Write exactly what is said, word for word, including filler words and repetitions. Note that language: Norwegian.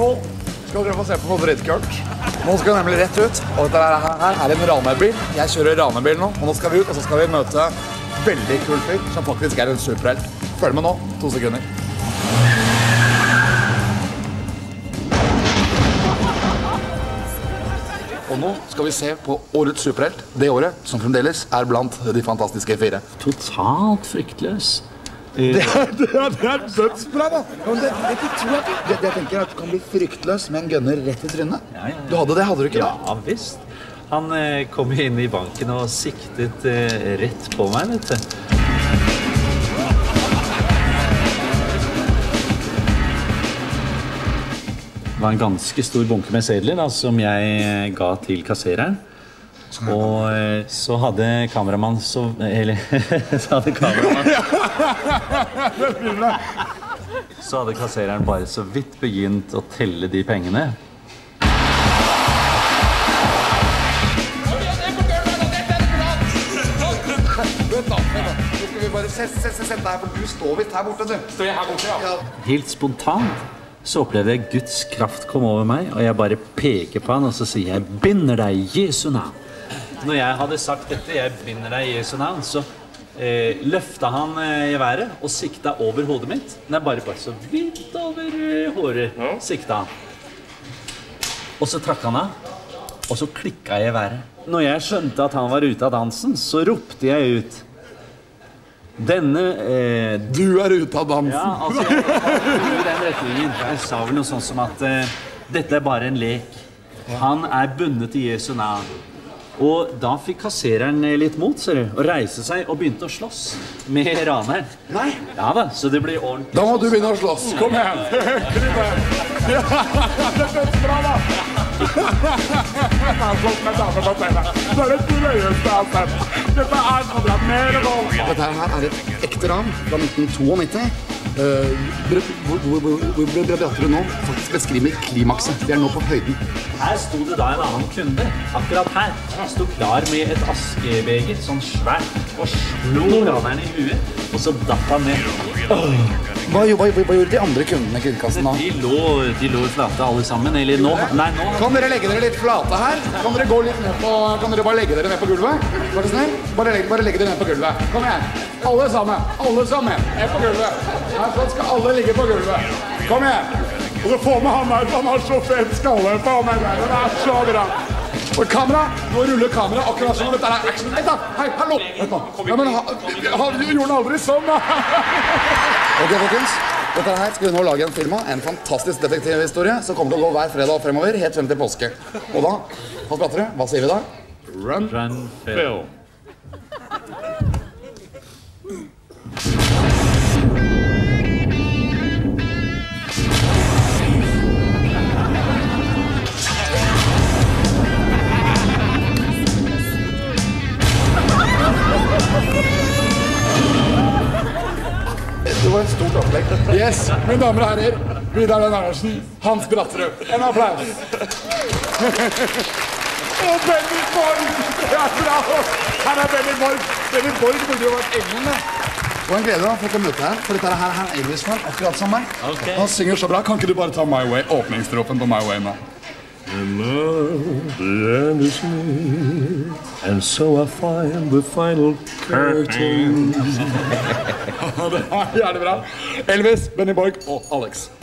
Nå skal dere få se på noe drittkult. Nå skal vi nemlig rett ut, og dette her, her er en ranerbil. Jeg kjører ranerbil nå, og nå skal vi ut, og så skal vi møte veldig kul fyr, som faktisk er en superhelt. Følg med nå, to sekunder. Og nå skal vi se på årets superhelt, det året som fremdeles er blant de fantastiske fire. Totalt fryktløs. Det er, det er, det er dødsbra, da. Men det, det, det tror jeg ikke. Det, det jeg tenker at du kan bli fryktløs med en gunner rett i trynet. Ja, ja, ja. Du hadde det, hadde du ikke det? Ja, visst. Han eh, kom inn i banken og siktet eh, rett på meg, vet du. Det var en ganske stor bunke med sedler da, som jeg ga til kassereren. Og eh, så hadde kameramann så... Eller, så hadde kameramann... Så hadde kassereren bare så vidt begynt å telle de pengene. Vent da, vent da. Nå skal vi bare sette deg her, for du står vidt her borte, du. Står jeg her borte, ja. Helt spontant så opplevde jeg Guds kraft komme over meg, og jeg bare peker på han, og så sier jeg, binder deg i Jesu navn. Når jeg hadde sagt dette, jeg binder deg i Jesu navn, så eh, løftet han eh, i været og sikta over hodet mitt. Nei, bare bare så vidt over eh, håret sikta han. Og så trakk han av, og så klikket jeg i været. Når jeg skjønte at han var ute av dansen, så ropte jeg ut. Denne... Eh, du er ute av dansen. Ja, altså jeg, jeg, i den retningen. Jeg sa vel noe sånt som at eh, dette er bare en lek. Han er bundet i Jesu navn. Og da fikk kassereren litt mot, ser du, og reise seg og begynte å slåss med raneren. Nei? Ja da, så det blir ordentlig. Da må du begynne å slåss. Kom igjen. Ja, det er bra da. Jeg har slått med damer på scenen. Det er det løyeste jeg har sett. Dette er så bra. Mer vold. Dette her er et ekte ran fra nitten nittito. Uh, hvor Brateru nå faktisk beskriver klimakset. Vi er nå på høyden. Her sto det da en annen kunde, akkurat her. Stod klar med et askebeger, sånn svært, og slo raneren i huet, og så datt han ned. Hva, hva, hva, hva gjorde de andre kundene i kundkassen da? De lå, de lå flate alle sammen, eller nå, nei nå. Kan dere legge dere litt flate her? Kan dere gå litt ned på, kan dere bare legge dere ned på gulvet? Var det snill? Bare legge, bare legge dere ned på gulvet. Kom igjen. Alle sammen, alle sammen, ned på gulvet. Her så skal alle ligge på gulvet. Kom igjen. Og så få med han der, han har så fet skalle. Få med der, det er så bra. Og kamera, nå ruller kamera akkurat sånn. Dette er action. Vent da, hei, hallo. Vent da. Ja, men ha, ha, du gjorde den aldri sånn da. Ok, folkens. Dette her skal vi nå lage en film av, en fantastisk detektivhistorie som kommer til å gå hver fredag og fremover, helt frem til påske. Og da, Hans Brateru, hva sier vi da? Run, Run film. Det var en stort opplegg. Yes, mine damer og herrer, Vidar Lønn Andersen, Hans Brateru. En applaus. Og Benny Borg! Det er bra! Her er Benny Borg. Benny Borg burde jo vært egen med. Og en glede da, for å møte her, for dette her er en Elvis-fan, akkurat som meg. Okay. Han synger så bra. Kan ikke du bare ta My Way, åpningstrofen på My Way nå? And now the end is near, and so I find the final curtain. Det er jævlig bra. Elvis, Benny Borg og Alex.